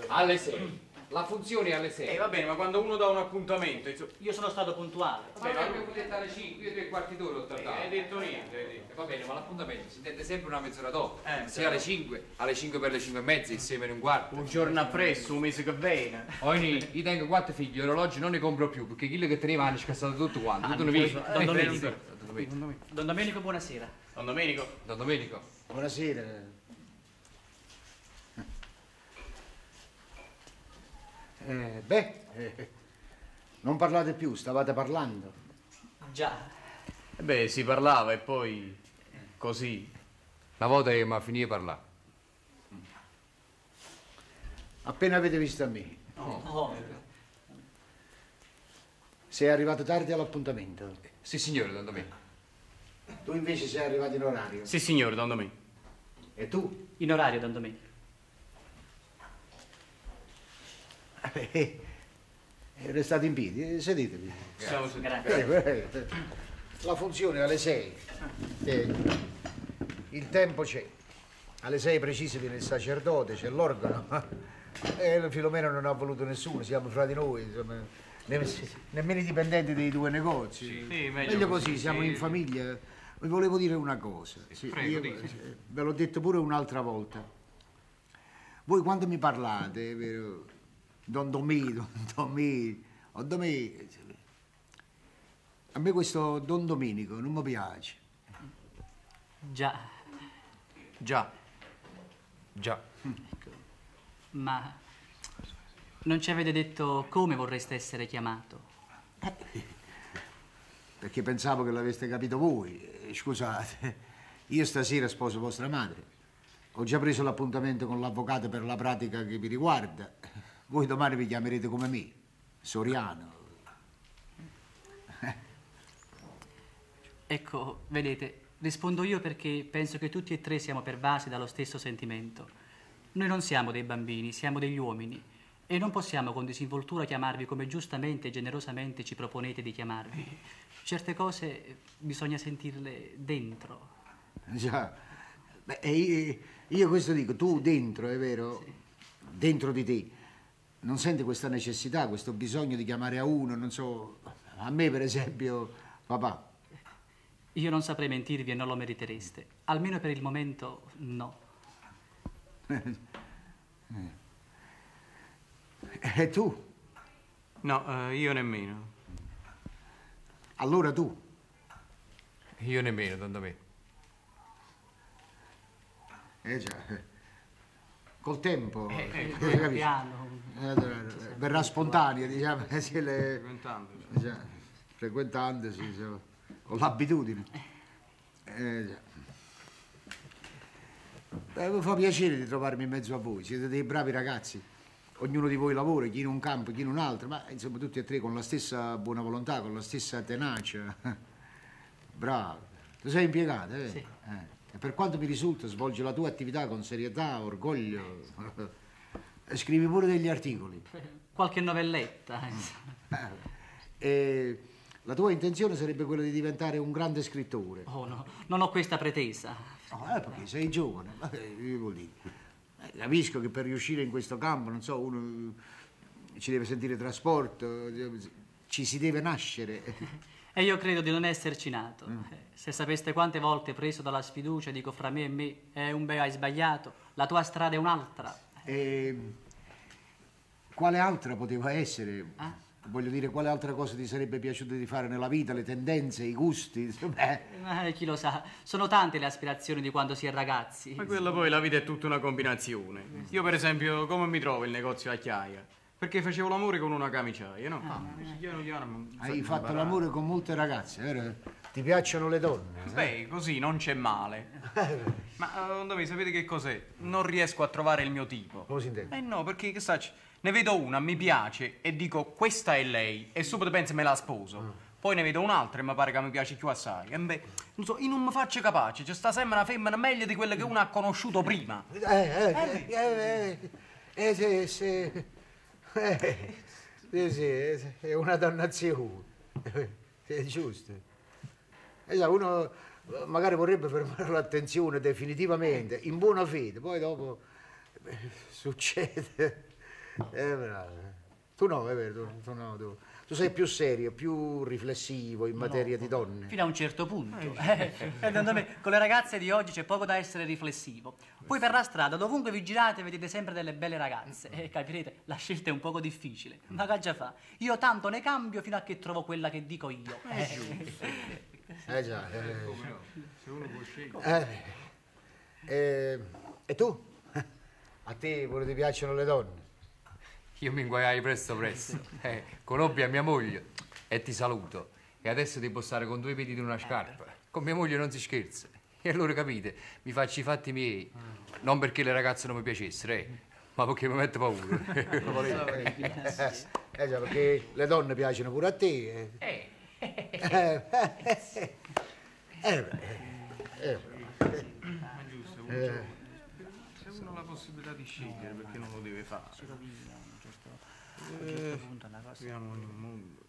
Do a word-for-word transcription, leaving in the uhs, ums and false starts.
Alle sei. La funzione è alle sei. Eh, va bene, ma quando uno dà un appuntamento... Io sono stato puntuale. Ma noi abbiamo detto alle cinque, io tre quarti d'ora ho trattato. Eh, hai detto niente, hai detto. Eh, va bene, ma l'appuntamento si intende sempre una mezz'ora dopo. Eh, Se alle cinque, alle cinque per le cinque e mezza, insieme in un quarto. Un giorno appresso, un mese che viene. Ogni, io tengo quattro figli, gli orologi non ne compro più, perché quelli che teneva hanno scassato tutto quanto. Tutto ne vedi. Don Domenico. Don Domenico. Don Domenico, buonasera. Don Domenico. Don Domenico. Buonasera. Eh, beh, eh, non parlate più, stavate parlando. Già. Eh beh, si parlava e poi... così. Una volta che mi ha finito di parlare. Appena avete visto a me. Oh. Oh. Sei arrivato tardi all'appuntamento. Sì, signore, Don Domenico. Tu invece sei arrivato in orario. Sì, signore, Don Domenico. E tu? In orario, Don Domenico. Eh, restate in piedi, sedetevi. Siamo seduti. Grazie. Eh, eh, La funzione è alle sei. Eh, il tempo c'è. Alle sei precise viene il sacerdote, c'è l'organo. E Filomena non ha voluto nessuno, siamo fra di noi, insomma, ne- nemmeno i dipendenti dei due negozi. Sì, meglio meglio così, così, siamo sì. in famiglia. Vi volevo dire una cosa. Sì, prego, io, dica. eh, ve l'ho detto pure un'altra volta. Voi quando mi parlate, vero? Don Domì, Don Domì, Don Domì. A me questo Don Domenico non mi piace. Già. Già. Già. Ma non ci avete detto come vorreste essere chiamato? Perché pensavo che l'aveste capito voi. Eh, Scusate, io stasera sposo vostra madre. Ho già preso l'appuntamento con l'avvocato per la pratica che vi riguarda. Voi domani vi chiamerete come me, Soriano. Ecco, vedete, rispondo io perché penso che tutti e tre siamo pervasi dallo stesso sentimento. Noi non siamo dei bambini, siamo degli uomini e non possiamo con disinvoltura chiamarvi come giustamente e generosamente ci proponete di chiamarvi. Certe cose bisogna sentirle dentro. Già. Beh, e io, io questo dico, tu dentro, è vero? Sì. Dentro di te. Non senti questa necessità, questo bisogno di chiamare a uno, non so, a me per esempio, papà. Io non saprei mentirvi e non lo meritereste. Almeno per il momento no. E tu? No, eh, io nemmeno. Allora tu? Io nemmeno, Don Domenico. Eh già. Col tempo, Eh, eh, piano, capisci? piano. Eh, verrà spontaneo, diciamo, se le, Frequentando. già, frequentandosi, insomma, con l'abitudine. Eh, già. Beh, mi fa piacere di trovarmi in mezzo a voi, siete dei bravi ragazzi. Ognuno di voi lavora, chi in un campo, chi in un altro, ma insomma tutti e tre con la stessa buona volontà, con la stessa tenacia. Bravo. Tu sei impiegato, eh? Sì. Eh. E per quanto mi risulta, svolgi la tua attività con serietà, orgoglio. E scrivi pure degli articoli. Qualche novelletta. insomma. E la tua intenzione sarebbe quella di diventare un grande scrittore. Oh no, non ho questa pretesa. No, eh, perché sei giovane. Ma che vuol dire? Eh, capisco che per riuscire in questo campo, non so, uno ci deve sentire trasporto, ci si deve nascere. E io credo di non esserci nato. Eh, Se sapeste quante volte preso dalla sfiducia dico fra me e me, è un bel hai sbagliato, la tua strada è un'altra. E quale altra poteva essere? Ah? Voglio dire, quale altra cosa ti sarebbe piaciuto di fare nella vita, le tendenze, i gusti? Beh, Eh, chi lo sa, sono tante le aspirazioni di quando si è ragazzi. Ma quella poi la vita è tutta una combinazione. Io per esempio come mi trovo il negozio a Chiaia? Perché facevo l'amore con una camiciaia, no? Piano piano, hai fatto l'amore con molte ragazze, vero? Ti piacciono le donne? eh? Beh, così non c'è male. Ma eh, dove sapete che cos'è? Non riesco a trovare il mio tipo. Come si intende? Eh no, perché che sa, ne vedo una, mi piace e dico questa è lei e subito penso me la sposo. Poi ne vedo un'altra e mi pare che mi piace più assai. E beh, non so, io non mi faccio capace, c'è sta sempre una femmina meglio di quella che uno ha conosciuto prima. Eh, eh, eh, eh, eh, se, se, eh, sì, sì, è una dannazione. È giusto. Eh, sa, uno magari vorrebbe fermare l'attenzione definitivamente, in buona fede, poi dopo eh, succede. Eh, bravo. Tu no, è vero, tu, tu no, tu. Tu sei più serio, più riflessivo in materia di donne. Fino a un certo punto. Eh, secondo me, con le ragazze di oggi c'è poco da essere riflessivo. Poi per la strada, dovunque vi girate, vedete sempre delle belle ragazze. E capirete, la scelta è un poco difficile. Ma che già fa? Io tanto ne cambio fino a che trovo quella che dico io. Eh, Eh già. Eh, Se uno può scegliere. eh, eh, e tu? A te pure ti piacciono le donne? Io mi inguaiai presto presto. Eh, conobbi a mia moglie e ti saluto. E adesso devo stare con due piedi in una scarpa. Con mia moglie non si scherza. E allora capite, mi faccio i fatti miei. Non perché le ragazze non mi piacessero, eh, ma perché mi mette paura. Eh già, perché le donne piacciono pure a te. Eh. Eh, eh, eh, eh, Ma giusto, se uno ha la possibilità di scegliere, perché non lo deve fare? si rovina a un certo, a un certo punto è una cosa. Viviamo in un mondo.